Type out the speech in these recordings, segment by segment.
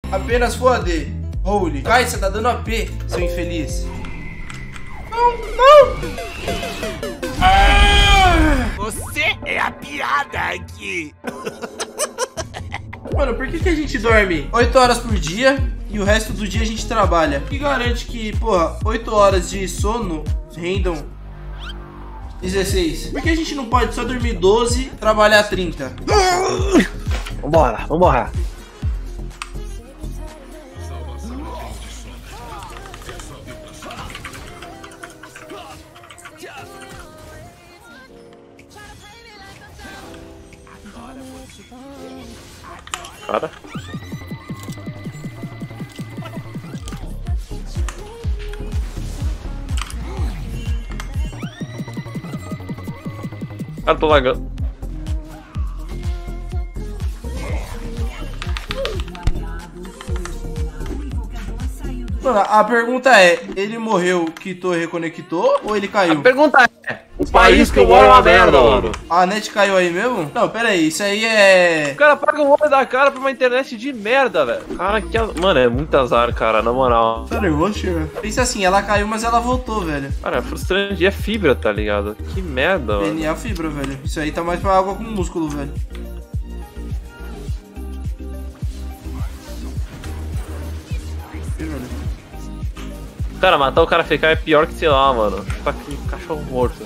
Apenas Full AD. Holy. Kai, você tá dando AP, seu infeliz. Não. Você é a piada aqui. Mano, por que a gente dorme 8 horas por dia e o resto do dia a gente trabalha? Que garante que, porra, 8 horas de sono rendam 16? Por que a gente não pode só dormir 12 e trabalhar 30? Vambora. Cara. Cara, tô lagando. Mano, a pergunta é, ele morreu, quitou e reconectou ou ele caiu? A pergunta é, o país que eu moro é uma merda, mano. A net caiu aí mesmo? Não, pera aí, isso aí é... O cara paga o olho da cara pra uma internet de merda, velho. Cara, mano, é muito azar, cara, na moral. Tá nervoso, chega. Pensa assim, ela caiu, mas ela voltou, velho. Cara, é frustrante. E é fibra, tá ligado? Que merda, mano. DNA fibra, velho. Isso aí tá mais pra água com músculo, velho. Cara, matar o cara ficar é pior que, sei lá, mano. Tá com um cachorro morto.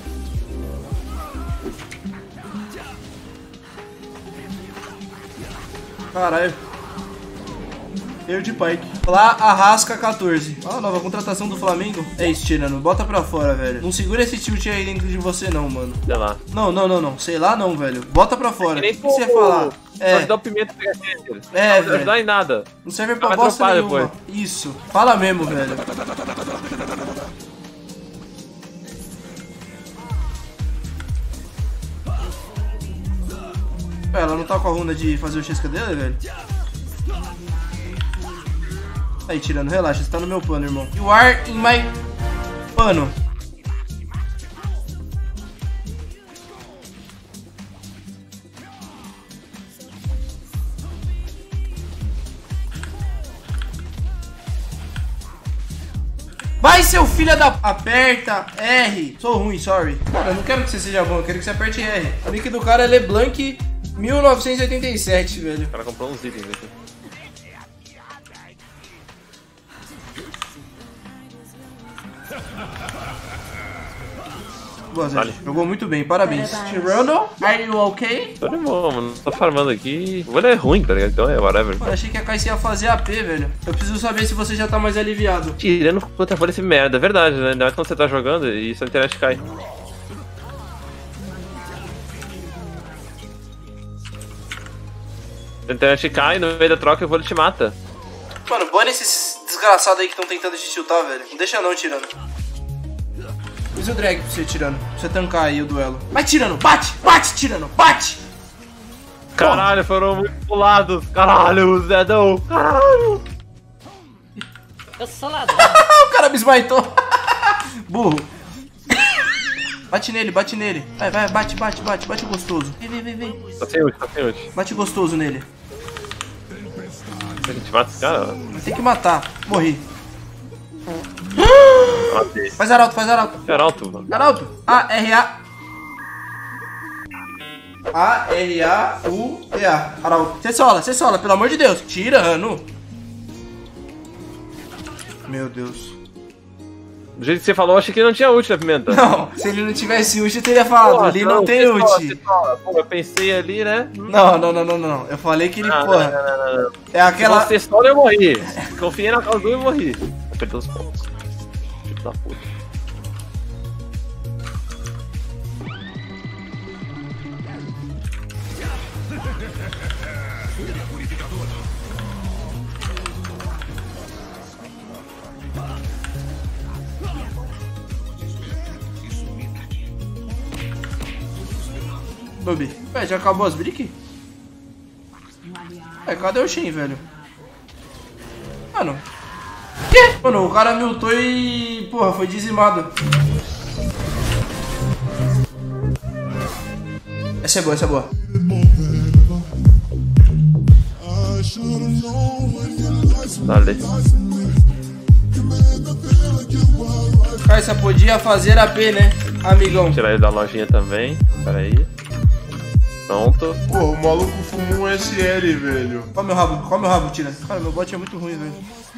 Caralho. Eu de Pike. Lá, Arrasca 14. Ó, nova contratação do Flamengo. É isso, Tirano. Bota pra fora, velho. Não segura esse tilt aí dentro de você, não, mano. Sei lá. Não. Sei lá, não, velho. Bota pra fora. O que você ia falar? Pode ajudar o pimenta a pegar ele. É, não vai ajudar em nada. Não serve pra bosta nenhuma. Depois. Isso. Fala mesmo, velho. Ela não tá com a runa de fazer o Chesca dele, velho? Aí, Tirano, relaxa, você tá no meu pano, irmão. You are in my pano. Vai, seu filho da... Aperta R. Sou ruim, sorry. Cara, eu não quero que você seja bom, eu quero que você aperte R. O nick do cara é LeBlanc 1987, velho. O cara comprou uns itens aqui. Boa, Zé. Vale. Jogou muito bem, parabéns. Tirano, are you okay? Tô de boa, mano. Tô farmando aqui. O olho é ruim, tá ligado? Então é whatever. Mano, achei que a Kai ia fazer AP, velho. Eu preciso saber se você já tá mais aliviado. Tirando contra esse merda, é verdade, né? Ainda mais quando você tá jogando e sua internet cai. A internet cai, no meio da troca o vôlei te mata. Mano, bane esses desgraçados aí que estão tentando te tiltar, velho. Não deixa não, Tirano. Fiz o drag pra você, Tirano. Pra você tancar aí o duelo. Vai, Tirano! Bate! Bate, Tirano! Bate! Caralho, foram muito pulados. Caralho, Zedão. Caralho. Eu sou ladrão. O cara me esmaitou. Burro. Bate nele, bate nele. Vai, bate gostoso. Vem. Tá sem ult. Bate gostoso nele. A gente mata esse cara? Tem que matar. Morri. Matei. Faz arauto. Arauto, mano. Arauto. A-R-A. A-R-A-U-T-A. Arauto. Você sola, pelo amor de Deus. Tirano. Meu Deus. Do jeito que você falou, eu achei que ele não tinha ult na pimenta. Não, se ele não tivesse ult, eu teria falado. Porra, ele não tem ult. Pô, eu pensei ali, né? Não. Eu falei que ele, porra. Não. É aquela. Se você sola, eu morri. Confiei na causa e morri. Vou perder os pontos. Filho da puta. Bobi. Ué, já acabou as brick? Cadê o Shen, velho? Mano. Que? Mano, o cara me ultou e... porra, foi dizimado. Essa é boa. Dale. Carça, podia fazer AP, né, amigão? Tirar ele da lojinha também. Pera aí. Pronto. Pô, o maluco fumou um SL, velho. Qual meu rabo, tira. Cara, meu bot é muito ruim, velho.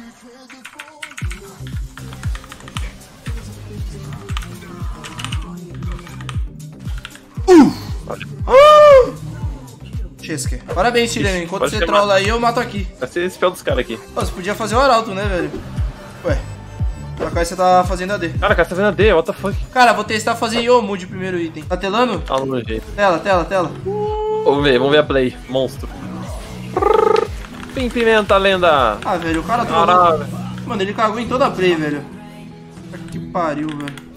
Chesque. Parabéns, Tirene. Enquanto Pode você ser trola aí, eu mato aqui. Vai ser esse pé dos caras aqui. Pô, você podia fazer o arauto, né, velho? Ué. Pra cá você tá fazendo AD. Cara, você tá vendo a D, what the fuck? Cara, vou testar fazer Yomu de primeiro item. Tá telando? Ah, no jeito. Tela. Vamos ver a play. Monstro. Pimenta, lenda. Ah, velho, o cara trollou. Caralho. Mano, ele cagou em toda a play, velho. Que pariu, velho.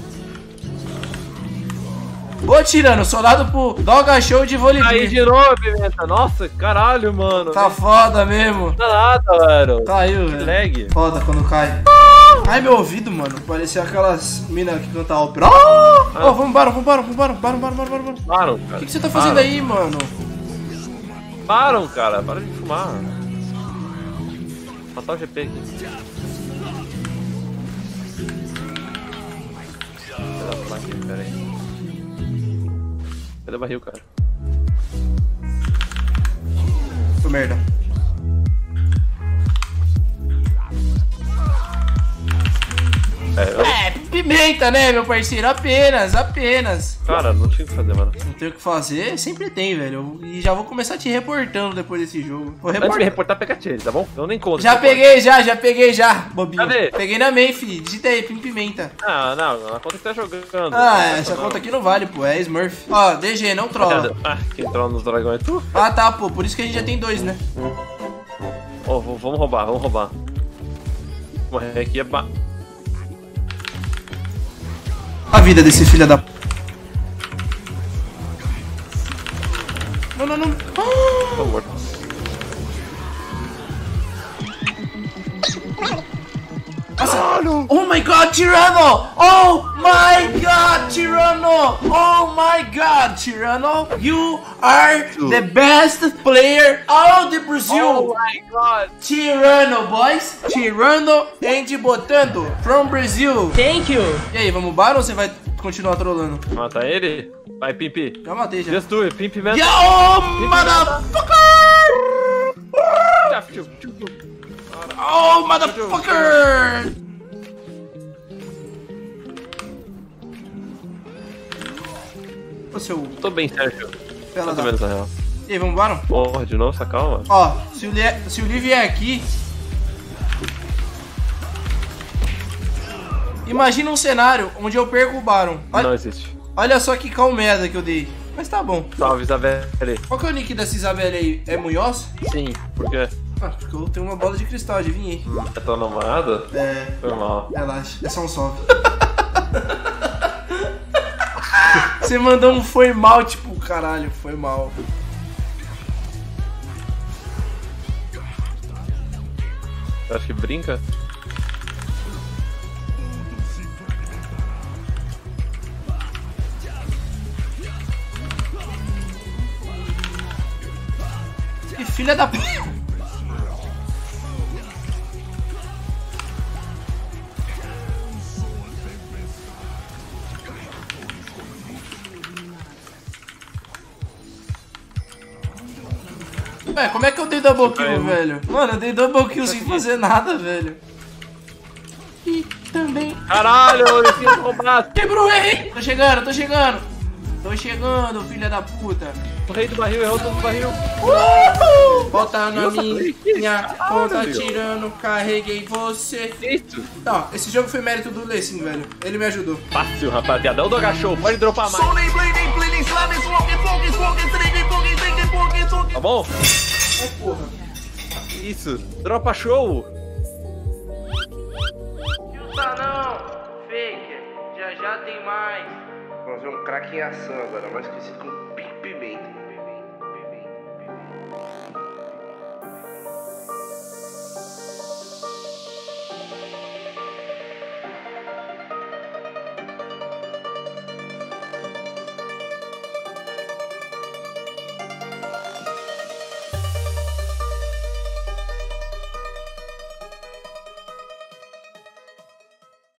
Ô, Tirano, soldado pro Doga Show de Aí Volibear. de novo, Pimenta. Nossa, caralho, mano. Tá foda mesmo. Não dá nada, velho. Caiu, Que velho. lag. Foda quando cai. Ai, meu ouvido, mano. Parecia aquelas minas que cantam ópera. Ó, vamos, bora. Param, O cara. que você tá fazendo aí, mano? Param, cara. Para de fumar. Matar o GP aqui. Pera aí. Cadê o barril, cara? Ô, merda. É, pimenta, né, meu parceiro? Apenas. Cara, não tinha o que fazer, mano. Não tem o que fazer, sempre tem, velho. E já vou começar te reportando depois desse jogo. Vou Antes de me reportar. reportar, pega ele, tá bom? Eu nem conto. Já peguei, bobinho. Cadê? Peguei na main, fi. Digita aí, pimenta. Ah, não, a conta que tá jogando. Ah, essa conta aqui não vale, pô. É Smurf. Ó, DG, não trola. Ah, quem trola nos dragões é tu? Ah, tá, pô. Por isso que a gente já tem dois, né? Ó, vamos roubar. Morrer aqui é ba... A vida desse filho da... Não. Tô morto. Nossa. Oh my god, Tirano! Oh my god, Tirano! You are the best player out of the Brazil! Oh my god! Tirano, boys! Tirano and botando from Brazil! Thank you. E aí, vamos bar ou você vai continuar trolando? Mata ele? Vai, Pimpi. Já matei, já. Just do it, Pimpi man. Yo, motherfucker! Oh, motherfucker! Ô, seu... Tô bem, Sérgio. Pela Mais da... ou menos, na real. E aí, vamos embora? Porra, de novo, essa calma. Ó, se o Lee vier aqui... Imagina um cenário onde eu perco o Baron. Não existe. Olha só que calmeda que eu dei. Mas tá bom. Salve, Isabelle. Qual que é o nick dessa Isabelle aí? É Munhoz? Sim, por quê? Ah, porque eu tenho uma bola de cristal, adivinhei. É tua namorada? É... Foi mal. Relaxa, é só um salve. Você mandou um foi mal, tipo, caralho, foi mal. Eu acho que brinca. Que filha da p... Ué, como é que eu dei double kill, velho? Mano, eu dei double kill sem fazer nada, velho. E também... Caralho, eu tinha roubado. Quebrou, errei! Tô chegando, filha da puta. O rei do barril errou todo o barril. Bota na Nossa, minha conta, meu. tirando, carreguei você. Isso. Não, esse jogo foi mérito do Lessing, velho. Ele me ajudou. Fácil, rapaziada. É o Doga Show. Pode dropar mais. Tá bom? Porra. Isso. Dropa show. Tá não, fake. Já tem mais. Vamos ver um craque em ação agora, mais conhecido como